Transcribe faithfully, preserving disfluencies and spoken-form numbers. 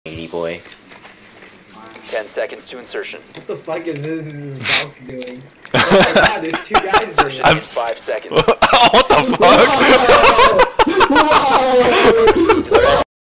eighty boy. Ten seconds to insertion. What the fuck is this, this Valk doing? Oh my god, there's two guys doing it. I'm five seconds. What the fuck?